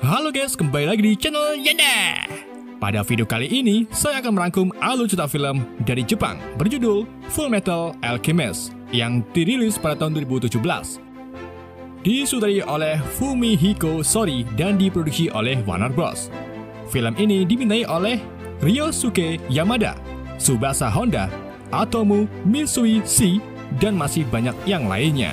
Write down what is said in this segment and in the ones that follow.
Halo guys, kembali lagi di channel Yanda. Pada video kali ini, saya akan merangkum alur cerita film dari Jepang berjudul Full Metal Alchemist yang dirilis pada tahun 2017. Disutradari oleh Fumihiko Sori dan diproduksi oleh Warner Bros. Film ini dibintangi oleh Ryosuke Yamada, Tsubasa Honda, Atomu Mitsui C, dan masih banyak yang lainnya.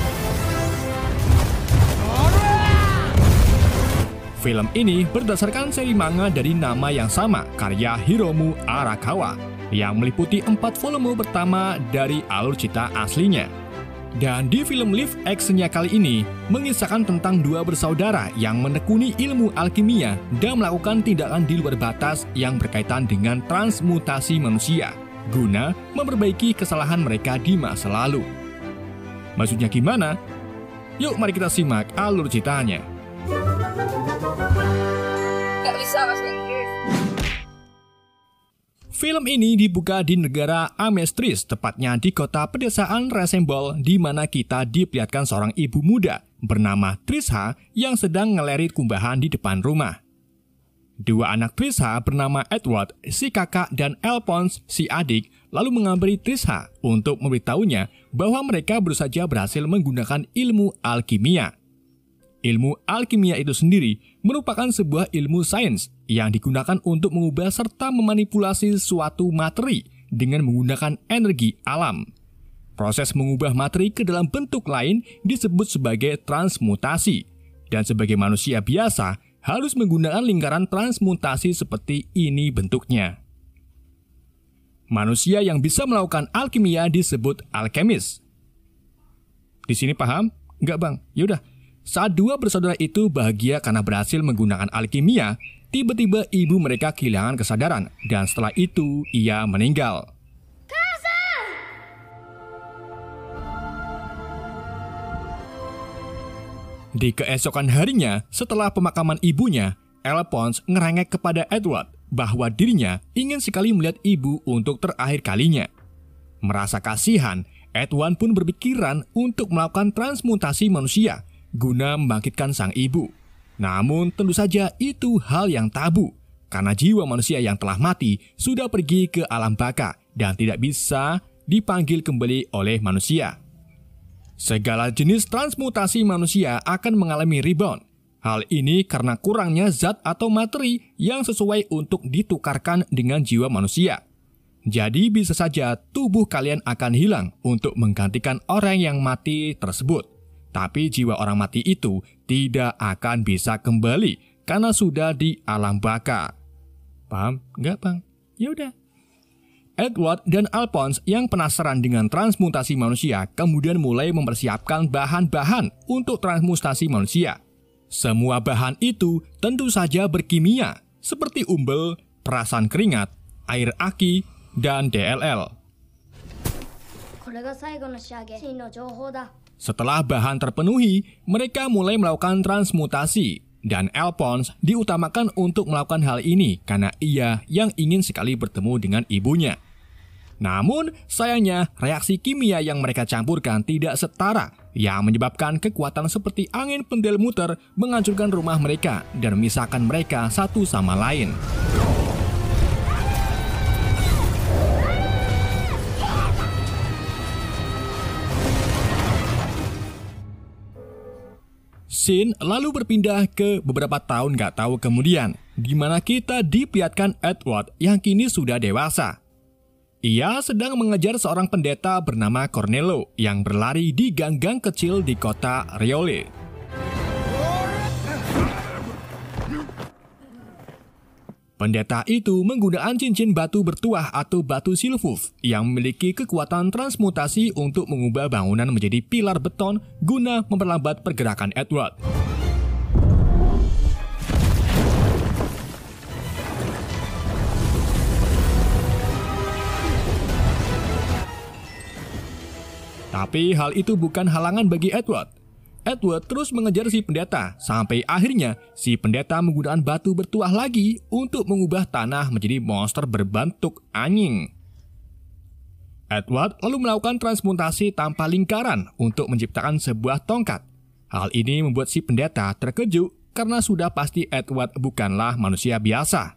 Film ini berdasarkan seri manga dari nama yang sama karya Hiromu Arakawa yang meliputi 4 volume pertama dari alur cerita aslinya. Dan di film live action-nya kali ini mengisahkan tentang dua bersaudara yang menekuni ilmu alkimia dan melakukan tindakan di luar batas yang berkaitan dengan transmutasi manusia guna memperbaiki kesalahan mereka di masa lalu. Maksudnya gimana? Yuk mari kita simak alur ceritanya. Gak bisa bahasa Inggris. Film ini dibuka di negara Amestris, tepatnya di kota pedesaan Resembol, di mana kita diperlihatkan seorang ibu muda bernama Trisha yang sedang ngelerit kumbahan di depan rumah. Dua anak Trisha bernama Edward, si kakak, dan Alphonse, si adik, lalu menghampiri Trisha untuk memberitahunya bahwa mereka baru saja berhasil menggunakan ilmu alkimia. Ilmu alkimia itu sendiri merupakan sebuah ilmu sains yang digunakan untuk mengubah serta memanipulasi suatu materi dengan menggunakan energi alam. Proses mengubah materi ke dalam bentuk lain disebut sebagai transmutasi, dan sebagai manusia biasa harus menggunakan lingkaran transmutasi seperti ini bentuknya. Manusia yang bisa melakukan alkimia disebut alkemis. Di sini paham? Enggak bang? Yaudah. Saat dua bersaudara itu bahagia karena berhasil menggunakan alkimia, tiba-tiba ibu mereka kehilangan kesadaran dan setelah itu ia meninggal. Di keesokan harinya, setelah pemakaman ibunya, Alphonse ngerengek kepada Edward bahwa dirinya ingin sekali melihat ibu untuk terakhir kalinya. Merasa kasihan, Edward pun berpikiran untuk melakukan transmutasi manusia guna membangkitkan sang ibu. Namun tentu saja itu hal yang tabu, karena jiwa manusia yang telah mati sudah pergi ke alam baka dan tidak bisa dipanggil kembali oleh manusia. Segala jenis transmutasi manusia akan mengalami rebound. Hal ini karena kurangnya zat atau materi yang sesuai untuk ditukarkan dengan jiwa manusia. Jadi bisa saja tubuh kalian akan hilang untuk menggantikan orang yang mati tersebut. Tapi jiwa orang mati itu tidak akan bisa kembali karena sudah di alam baka. Paham? Enggak, Bang? Yaudah. Edward dan Alphonse yang penasaran dengan transmutasi manusia kemudian mulai mempersiapkan bahan-bahan untuk transmutasi manusia. Semua bahan itu tentu saja berkimia, seperti umbel, perasan keringat, air aki, dan DLL. Setelah bahan terpenuhi, mereka mulai melakukan transmutasi, dan Alphonse diutamakan untuk melakukan hal ini karena ia yang ingin sekali bertemu dengan ibunya. Namun, sayangnya reaksi kimia yang mereka campurkan tidak setara, yang menyebabkan kekuatan seperti angin pendel muter menghancurkan rumah mereka dan memisahkan mereka satu sama lain. Scene lalu berpindah ke beberapa tahun gak tahu kemudian, di mana kita diperlihatkan Edward yang kini sudah dewasa. Ia sedang mengejar seorang pendeta bernama Cornello yang berlari di gang-gang kecil di kota Riole. Pendeta itu menggunakan cincin batu bertuah atau batu silfuf yang memiliki kekuatan transmutasi untuk mengubah bangunan menjadi pilar beton guna memperlambat pergerakan Edward. Tapi hal itu bukan halangan bagi Edward. Edward terus mengejar si pendeta, sampai akhirnya si pendeta menggunakan batu bertuah lagi untuk mengubah tanah menjadi monster berbentuk anjing. Edward lalu melakukan transmutasi tanpa lingkaran untuk menciptakan sebuah tongkat. Hal ini membuat si pendeta terkejut karena sudah pasti Edward bukanlah manusia biasa.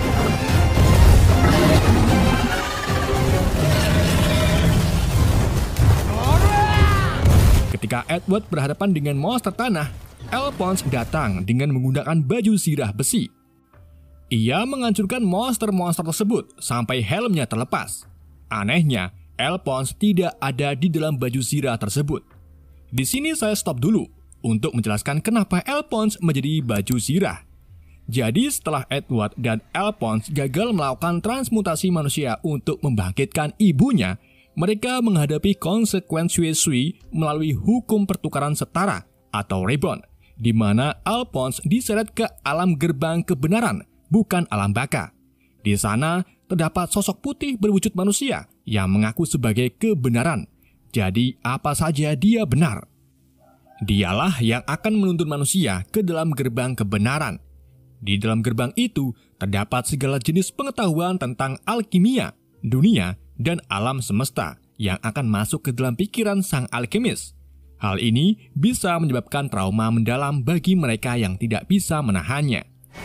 Ketika Edward berhadapan dengan monster tanah, Alphonse datang dengan menggunakan baju zirah besi. Ia menghancurkan monster-monster tersebut sampai helmnya terlepas. Anehnya, Alphonse tidak ada di dalam baju zirah tersebut. Di sini saya stop dulu untuk menjelaskan kenapa Alphonse menjadi baju zirah. Jadi setelah Edward dan Alphonse gagal melakukan transmutasi manusia untuk membangkitkan ibunya, mereka menghadapi konsekuensi melalui hukum pertukaran setara atau reborn, di mana Alphonse diseret ke alam gerbang kebenaran, bukan alam baka. Di sana terdapat sosok putih berwujud manusia yang mengaku sebagai kebenaran. Jadi apa saja dia benar. Dialah yang akan menuntun manusia ke dalam gerbang kebenaran. Di dalam gerbang itu terdapat segala jenis pengetahuan tentang alkimia, dunia, dan alam semesta yang akan masuk ke dalam pikiran sang alkemis. Hal ini bisa menyebabkan trauma mendalam bagi mereka yang tidak bisa menahannya.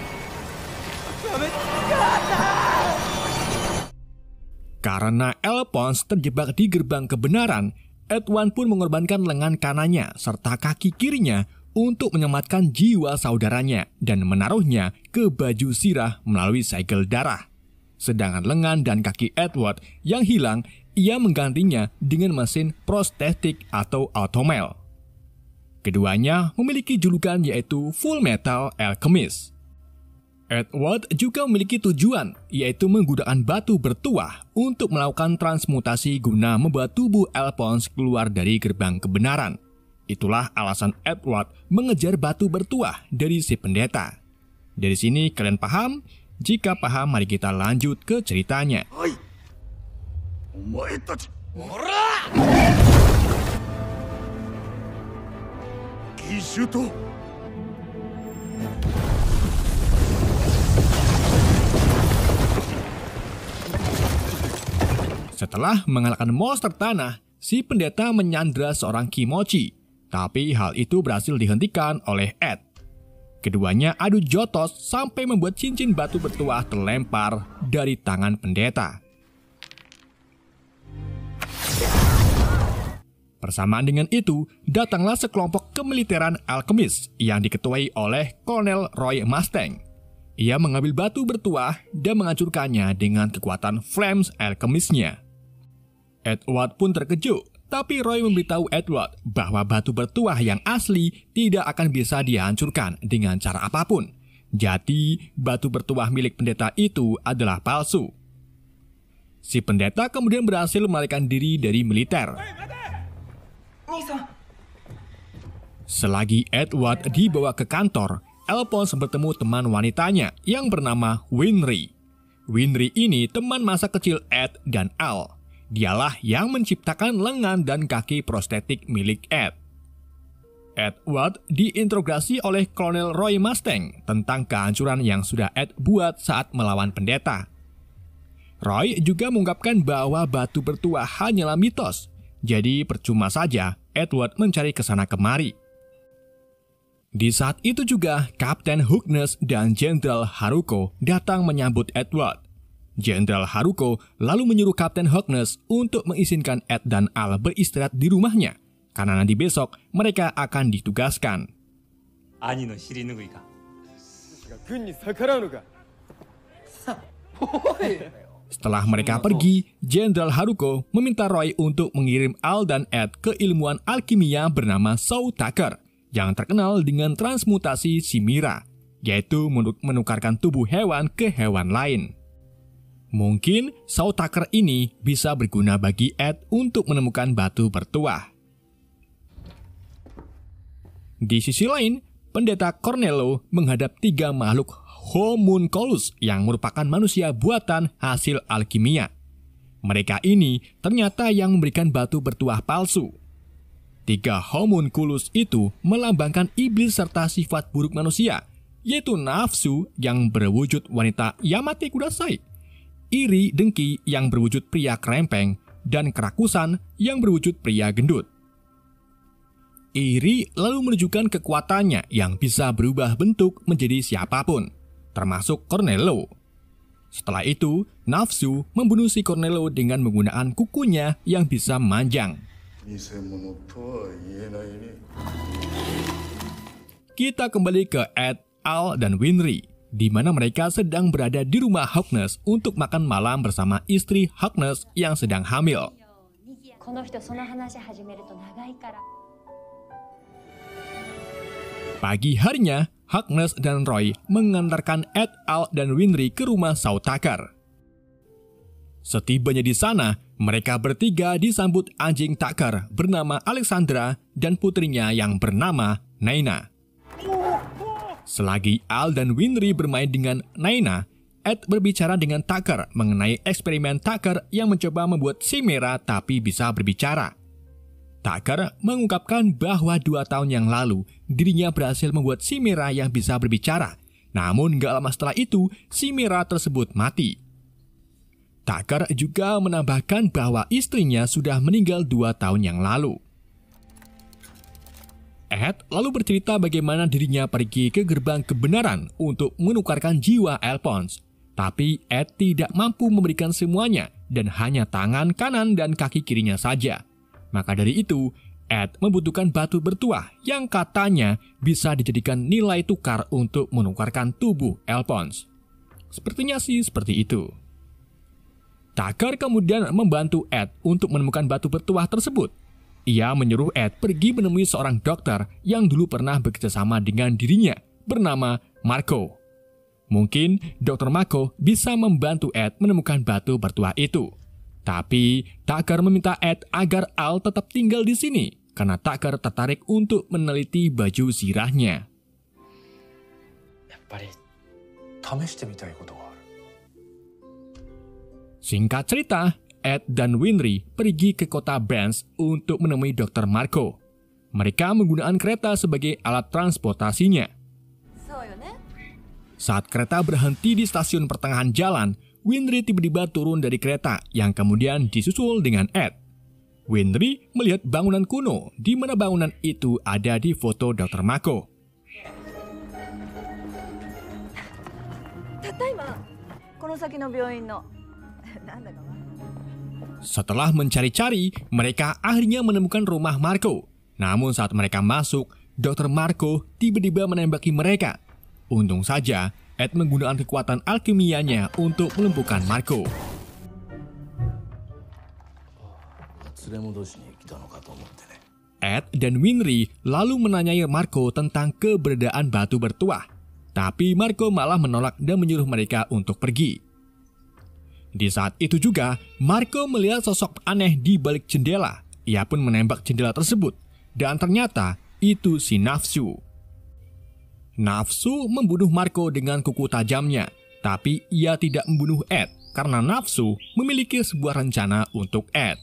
Karena Alphonse terjebak di gerbang kebenaran, Edward pun mengorbankan lengan kanannya serta kaki kirinya untuk menyelamatkan jiwa saudaranya dan menaruhnya ke baju zirah melalui segel darah. Sedangkan lengan dan kaki Edward yang hilang, ia menggantinya dengan mesin prostetik atau automel. Keduanya memiliki julukan yaitu Full Metal Alchemist. Edward juga memiliki tujuan, yaitu menggunakan batu bertuah untuk melakukan transmutasi guna membawa tubuh Alphonse keluar dari gerbang kebenaran. Itulah alasan Edward mengejar batu bertuah dari si pendeta. Dari sini kalian paham? Jika paham, mari kita lanjut ke ceritanya. Setelah mengalahkan monster tanah, si pendeta menyandra seorang Kimochi, tapi hal itu berhasil dihentikan oleh Ed. Keduanya adu jotos sampai membuat cincin batu bertuah terlempar dari tangan pendeta. Bersamaan dengan itu, datanglah sekelompok kemiliteran alkemis yang diketuai oleh Kolonel Roy Mustang. Ia mengambil batu bertuah dan menghancurkannya dengan kekuatan flames alkemisnya. Edward pun terkejut, tapi Roy memberitahu Edward bahwa batu bertuah yang asli tidak akan bisa dihancurkan dengan cara apapun. Jadi, batu bertuah milik pendeta itu adalah palsu. Si pendeta kemudian berhasil melarikan diri dari militer. Selagi Edward dibawa ke kantor, Alphonse bertemu teman wanitanya yang bernama Winry. Winry ini teman masa kecil Ed dan Al. Dialah yang menciptakan lengan dan kaki prostetik milik Ed. Edward diinterogasi oleh Kolonel Roy Mustang tentang kehancuran yang sudah Ed buat saat melawan pendeta. Roy juga mengungkapkan bahwa batu bertuah hanyalah mitos, jadi percuma saja Edward mencari kesana kemari. Di saat itu juga, Kapten Harkness dan Jenderal Haruko datang menyambut Edward. Jenderal Haruko lalu menyuruh Kapten Harkness untuk mengizinkan Ed dan Al beristirahat di rumahnya, karena nanti besok mereka akan ditugaskan. Setelah mereka pergi, Jenderal Haruko meminta Roy untuk mengirim Al dan Ed ke ilmuwan alkimia bernama Shaw Tucker, yang terkenal dengan transmutasi Chimera, yaitu menukarkan tubuh hewan ke hewan lain. Mungkin Shaw Tucker ini bisa berguna bagi Ed untuk menemukan batu bertuah. Di sisi lain, Pendeta Cornello menghadap 3 makhluk homunculus yang merupakan manusia buatan hasil alkimia. Mereka ini ternyata yang memberikan batu bertuah palsu. 3 homunculus itu melambangkan iblis serta sifat buruk manusia, yaitu nafsu yang berwujud wanita Yamate Kudasai, iri dengki yang berwujud pria kerempeng, dan kerakusan yang berwujud pria gendut. Iri lalu menunjukkan kekuatannya yang bisa berubah bentuk menjadi siapapun, termasuk Cornello. Setelah itu, Nafsu membunuh si Cornello dengan menggunakan kukunya yang bisa memanjang. Kita kembali ke Ed, Al, dan Winry, di mana mereka sedang berada di rumah Harkness untuk makan malam bersama istri Harkness yang sedang hamil. Pagi harinya, Harkness dan Roy mengantarkan Ed, Al, dan Winry ke rumah Shaw Tucker. Setibanya di sana, mereka bertiga disambut anjing Tucker bernama Alexandra dan putrinya yang bernama Naina. Selagi Al dan Winry bermain dengan Naina, Ed berbicara dengan Tucker mengenai eksperimen Tucker yang mencoba membuat Chimera tapi bisa berbicara. Tucker mengungkapkan bahwa 2 tahun yang lalu dirinya berhasil membuat Chimera yang bisa berbicara. Namun gak lama setelah itu, Chimera tersebut mati. Tucker juga menambahkan bahwa istrinya sudah meninggal 2 tahun yang lalu. Ed lalu bercerita bagaimana dirinya pergi ke gerbang kebenaran untuk menukarkan jiwa Alphonse. Tapi Ed tidak mampu memberikan semuanya dan hanya tangan kanan dan kaki kirinya saja. Maka dari itu, Ed membutuhkan batu bertuah yang katanya bisa dijadikan nilai tukar untuk menukarkan tubuh Alphonse. Sepertinya sih seperti itu. Tucker kemudian membantu Ed untuk menemukan batu bertuah tersebut. Ia menyuruh Ed pergi menemui seorang dokter yang dulu pernah bekerjasama dengan dirinya, bernama Marco. Mungkin Dr. Marco bisa membantu Ed menemukan batu bertuah itu. Tapi Tucker meminta Ed agar Al tetap tinggal di sini, karena Tucker tertarik untuk meneliti baju zirahnya. Singkat cerita, Ed dan Winry pergi ke kota Benz untuk menemui Dr. Marco. Mereka menggunakan kereta sebagai alat transportasinya. Saat kereta berhenti di stasiun pertengahan jalan, Winry tiba-tiba turun dari kereta yang kemudian disusul dengan Ed. Winry melihat bangunan kuno, di mana bangunan itu ada di foto Dr. Marco. Setelah mencari-cari, mereka akhirnya menemukan rumah Marco. Namun saat mereka masuk, Dr. Marco tiba-tiba menembaki mereka. Untung saja, Ed menggunakan kekuatan alkimianya untuk melumpuhkan Marco. Ed dan Winry lalu menanyai Marco tentang keberadaan batu bertuah. Tapi Marco malah menolak dan menyuruh mereka untuk pergi. Di saat itu juga, Marco melihat sosok aneh di balik jendela. Ia pun menembak jendela tersebut. Dan ternyata itu si Nafsu. Nafsu membunuh Marco dengan kuku tajamnya. Tapi ia tidak membunuh Ed karena Nafsu memiliki sebuah rencana untuk Ed.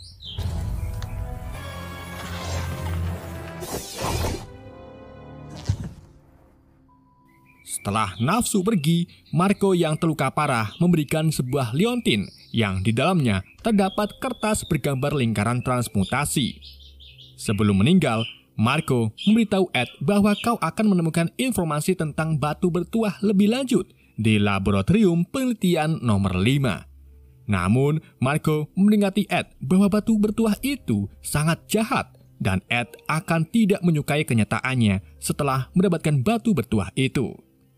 Setelah Nafsu pergi, Marco yang terluka parah memberikan sebuah liontin yang di dalamnya terdapat kertas bergambar lingkaran transmutasi. Sebelum meninggal, Marco memberitahu Ed bahwa kau akan menemukan informasi tentang batu bertuah lebih lanjut di laboratorium penelitian nomor 5. Namun, Marco memperingati Ed bahwa batu bertuah itu sangat jahat dan Ed akan tidak menyukai kenyataannya setelah mendapatkan batu bertuah itu.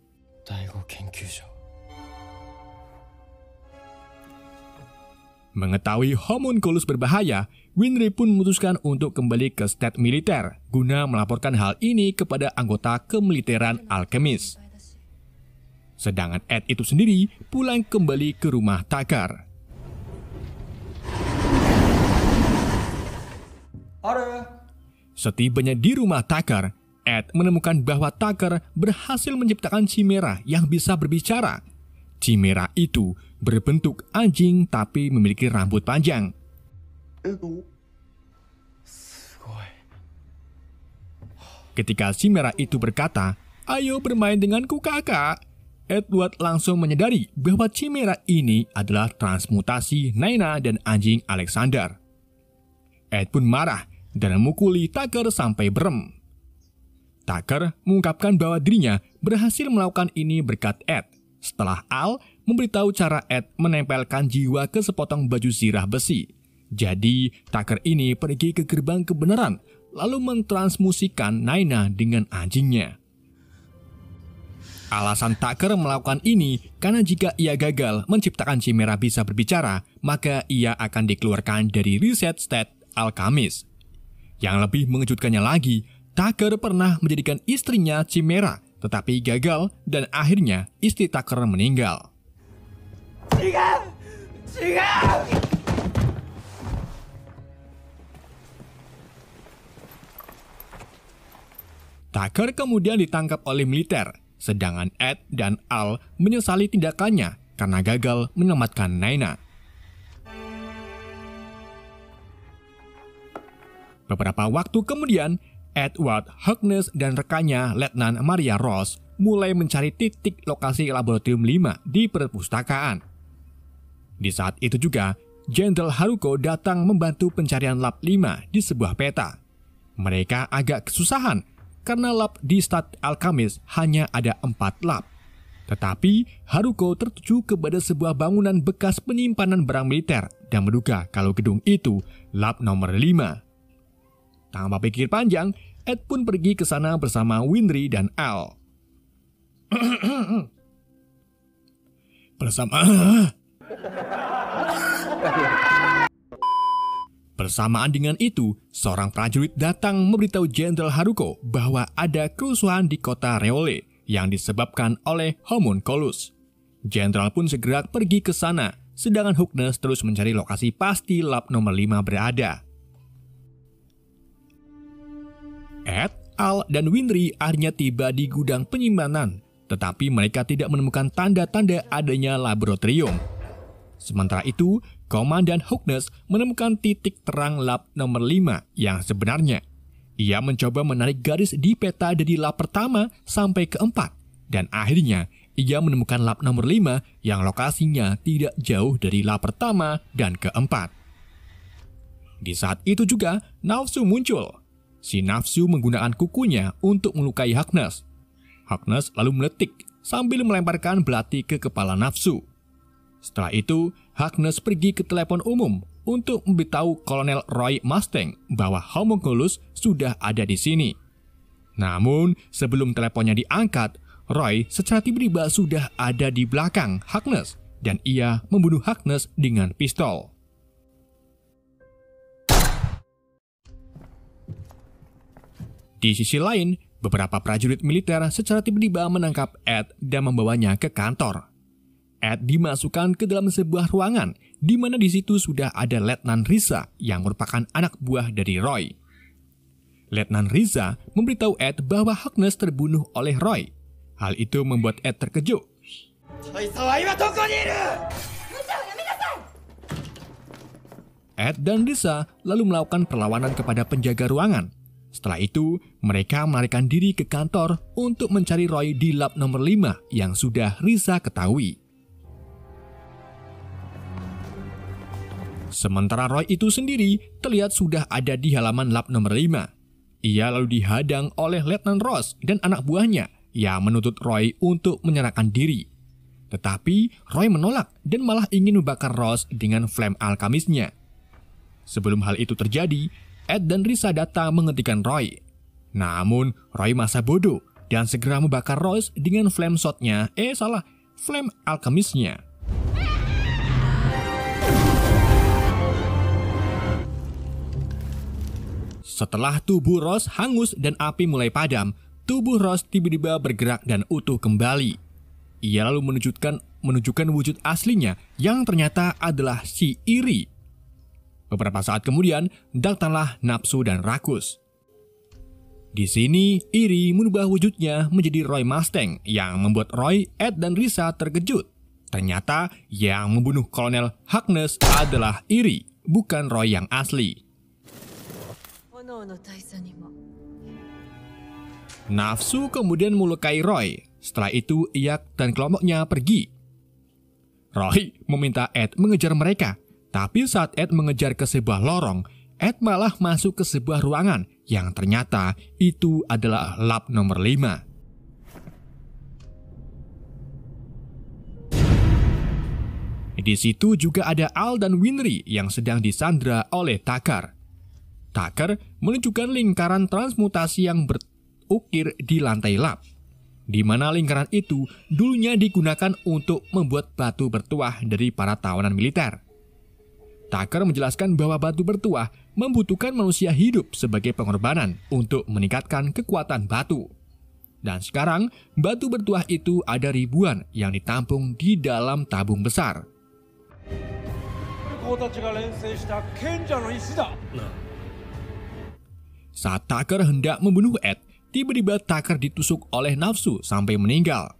Mengetahui homunculus berbahaya, Winry pun memutuskan untuk kembali ke state militer guna melaporkan hal ini kepada anggota kemiliteran alkemis. Sedangkan Ed itu sendiri pulang kembali ke rumah Tucker. Setibanya di rumah Tucker, Ed menemukan bahwa Tucker berhasil menciptakan Chimera yang bisa berbicara. Chimera itu berbentuk anjing tapi memiliki rambut panjang. Ketika Chimera itu berkata, "Ayo bermain denganku kakak," Edward langsung menyadari bahwa Chimera ini adalah transmutasi Naina dan anjing Alexander. Ed pun marah dan memukuli Tucker sampai berem. Tucker mengungkapkan bahwa dirinya berhasil melakukan ini berkat Ed, setelah Al memberitahu cara Ed menempelkan jiwa ke sepotong baju zirah besi. Jadi, Tucker ini pergi ke gerbang kebenaran, lalu mentransmusikan Naina dengan anjingnya. Alasan Tucker melakukan ini karena jika ia gagal menciptakan Chimera bisa berbicara, maka ia akan dikeluarkan dari Reset State Alchemist. Yang lebih mengejutkannya lagi, Tucker pernah menjadikan istrinya Chimera, tetapi gagal dan akhirnya istri Tucker meninggal. Tucker kemudian ditangkap oleh militer, sedangkan Ed dan Al menyesali tindakannya karena gagal menyelamatkan Naina. Beberapa waktu kemudian, Edward, Harkness, dan rekannya Letnan Maria Ross mulai mencari titik lokasi Laboratorium 5 di perpustakaan. Di saat itu juga, Jenderal Haruko datang membantu pencarian Lab 5 di sebuah peta. Mereka agak kesusahan karena lab di State Alchemist hanya ada 4 lab. Tetapi Haruko tertuju kepada sebuah bangunan bekas penyimpanan barang militer dan menduga kalau gedung itu lab nomor 5. Tanpa pikir panjang, Ed pun pergi ke sana bersama Winry dan Al. Bersamaan dengan itu, seorang prajurit datang memberitahu Jenderal Haruko bahwa ada kerusuhan di kota Reole yang disebabkan oleh homunculus. Jenderal pun segera pergi ke sana, sedangkan Harkness terus mencari lokasi pasti lab nomor 5 berada. Ed, Al, dan Winry akhirnya tiba di gudang penyimpanan, tetapi mereka tidak menemukan tanda-tanda adanya laboratorium. Sementara itu, Komandan Harkness menemukan titik terang lab nomor 5 yang sebenarnya. Ia mencoba menarik garis di peta dari lab pertama sampai ke 4, dan akhirnya ia menemukan lab nomor 5 yang lokasinya tidak jauh dari lab pertama dan ke-4. Di saat itu juga, Nafsu muncul. Si Nafsu menggunakan kukunya untuk melukai Harkness. Harkness lalu meletik sambil melemparkan belati ke kepala Nafsu. Setelah itu, Harkness pergi ke telepon umum untuk memberitahu Kolonel Roy Mustang bahwa homunculus sudah ada di sini. Namun, sebelum teleponnya diangkat, Roy secara tiba-tiba sudah ada di belakang Harkness dan ia membunuh Harkness dengan pistol. Di sisi lain, beberapa prajurit militer secara tiba-tiba menangkap Ed dan membawanya ke kantor. Ed dimasukkan ke dalam sebuah ruangan di mana di situ sudah ada Letnan Riza yang merupakan anak buah dari Roy. Letnan Riza memberitahu Ed bahwa Harkness terbunuh oleh Roy. Hal itu membuat Ed terkejut. Ed dan Riza lalu melakukan perlawanan kepada penjaga ruangan. Setelah itu, mereka melarikan diri ke kantor untuk mencari Roy di lab nomor 5 yang sudah Riza ketahui. Sementara Roy itu sendiri terlihat sudah ada di halaman lab nomor 5. Ia lalu dihadang oleh Letnan Ross dan anak buahnya yang menuntut Roy untuk menyerahkan diri. Tetapi Roy menolak dan malah ingin membakar Ross dengan flame alchemistnya. Sebelum hal itu terjadi, Ed dan Riza datang menghentikan Roy. Namun, Roy masa bodoh dan segera membakar Ross dengan flame flame alchemistnya. Setelah tubuh Ross hangus dan api mulai padam, tubuh Ross tiba-tiba bergerak dan utuh kembali. Ia lalu menunjukkan wujud aslinya yang ternyata adalah si Iri. Beberapa saat kemudian, datanglah Nafsu dan Rakus. Di sini, Iri merubah wujudnya menjadi Roy Mustang yang membuat Roy, Ed, dan Riza terkejut. Ternyata yang membunuh Kolonel Harkness adalah Iri, bukan Roy yang asli. Nafsu kemudian melukai Roy. Setelah itu, ia dan kelompoknya pergi. Roy meminta Ed mengejar mereka. Tapi saat Ed mengejar ke sebuah lorong, Ed malah masuk ke sebuah ruangan yang ternyata itu adalah lab nomor 5. Di situ juga ada Al dan Winry yang sedang disandra oleh Tucker. Tucker menunjukkan lingkaran transmutasi yang berukir di lantai lab, di mana lingkaran itu dulunya digunakan untuk membuat batu bertuah dari para tawanan militer. Tucker menjelaskan bahwa batu bertuah membutuhkan manusia hidup sebagai pengorbanan untuk meningkatkan kekuatan batu. Dan sekarang, batu bertuah itu ada ribuan yang ditampung di dalam tabung besar. Saat Tucker hendak membunuh Ed, tiba-tiba Tucker ditusuk oleh nafsu sampai meninggal.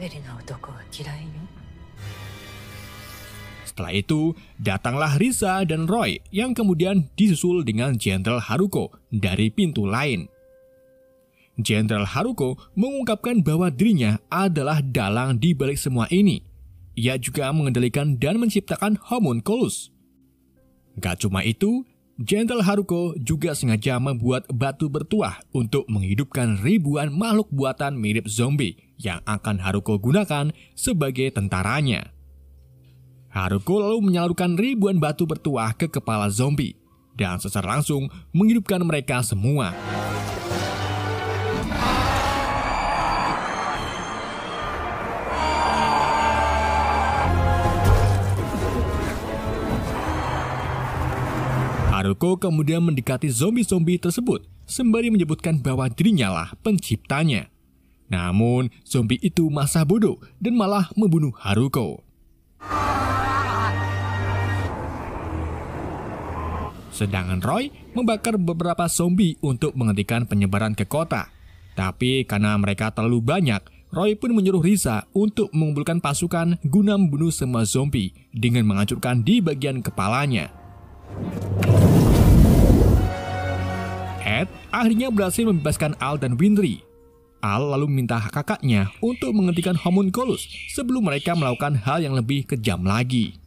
Setelah itu, datanglah Risa dan Roy yang kemudian disusul dengan Jenderal Haruko dari pintu lain. Jenderal Haruko mengungkapkan bahwa dirinya adalah dalang di balik semua ini. Ia juga mengendalikan dan menciptakan homunculus. Gak cuma itu, Jenderal Haruko juga sengaja membuat batu bertuah untuk menghidupkan ribuan makhluk buatan mirip zombie yang akan Haruko gunakan sebagai tentaranya. Haruko lalu menyalurkan ribuan batu bertuah ke kepala zombie dan secara langsung menghidupkan mereka semua. Haruko kemudian mendekati zombie-zombie tersebut sembari menyebutkan bahwa dirinya lah penciptanya. Namun, zombie itu masa bodoh dan malah membunuh Haruko. Sedangkan Roy membakar beberapa zombie untuk menghentikan penyebaran ke kota. Tapi karena mereka terlalu banyak, Roy pun menyuruh Risa untuk mengumpulkan pasukan guna membunuh semua zombie dengan menghancurkan di bagian kepalanya. Ed akhirnya berhasil membebaskan Al dan Winry. Al lalu meminta kakaknya untuk menghentikan homunculus sebelum mereka melakukan hal yang lebih kejam lagi.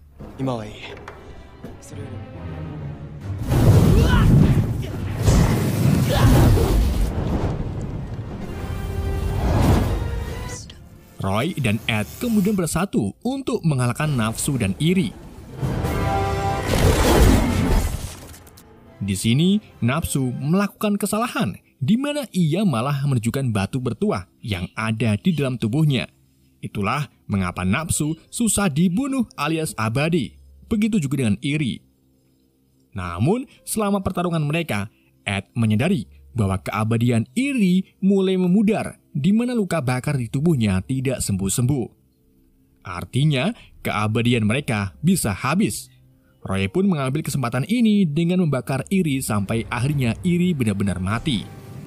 Roy dan Ed kemudian bersatu untuk mengalahkan nafsu dan iri. Di sini, nafsu melakukan kesalahan, di mana ia malah menunjukkan batu bertuah yang ada di dalam tubuhnya. Itulah mengapa nafsu susah dibunuh alias abadi. Begitu juga dengan iri. Namun, selama pertarungan mereka, Ed menyadari bahwa keabadian iri mulai memudar, di mana luka bakar di tubuhnya tidak sembuh-sembuh. Artinya, keabadian mereka bisa habis. Roy pun mengambil kesempatan ini dengan membakar iri sampai akhirnya iri benar-benar mati.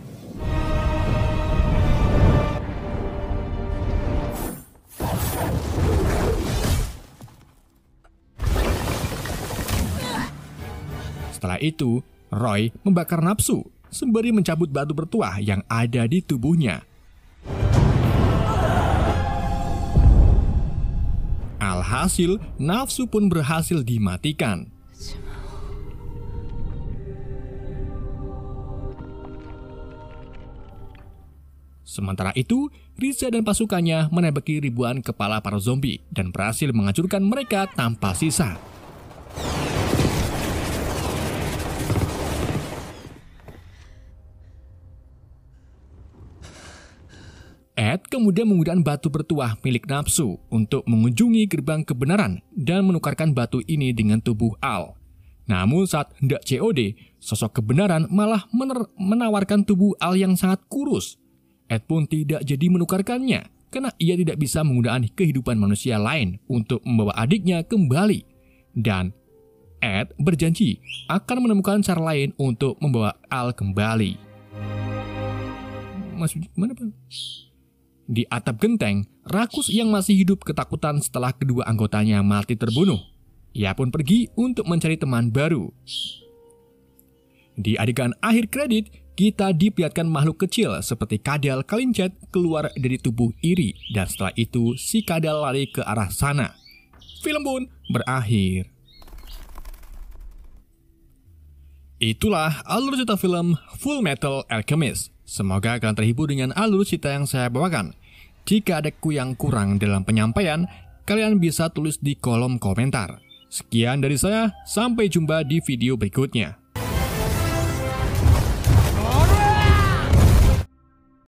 Setelah itu, Roy membakar nafsu sembari mencabut batu bertuah yang ada di tubuhnya. Alhasil, nafsu pun berhasil dimatikan. Sementara itu, Risa dan pasukannya menembaki ribuan kepala para zombie dan berhasil menghancurkan mereka tanpa sisa. Ed kemudian menggunakan batu bertuah milik nafsu untuk mengunjungi gerbang kebenaran dan menukarkan batu ini dengan tubuh Al. Namun saat hendak COD, sosok kebenaran malah menawarkan tubuh Al yang sangat kurus. Ed pun tidak jadi menukarkannya karena ia tidak bisa menggunakan kehidupan manusia lain untuk membawa adiknya kembali. Dan Ed berjanji akan menemukan cara lain untuk membawa Al kembali. Maksudnya mana Pak? Di atap genteng, Rakus yang masih hidup ketakutan setelah kedua anggotanya mati terbunuh. Ia pun pergi untuk mencari teman baru. Di adegan akhir kredit, kita diperlihatkan makhluk kecil seperti kadal kalincet keluar dari tubuh iri, dan setelah itu si kadal lari ke arah sana. Film pun berakhir. Itulah alur cerita film Full Metal Alchemist. Semoga kalian terhibur dengan alur cerita yang saya bawakan. Jika ada yang kurang dalam penyampaian, kalian bisa tulis di kolom komentar. Sekian dari saya, sampai jumpa di video berikutnya.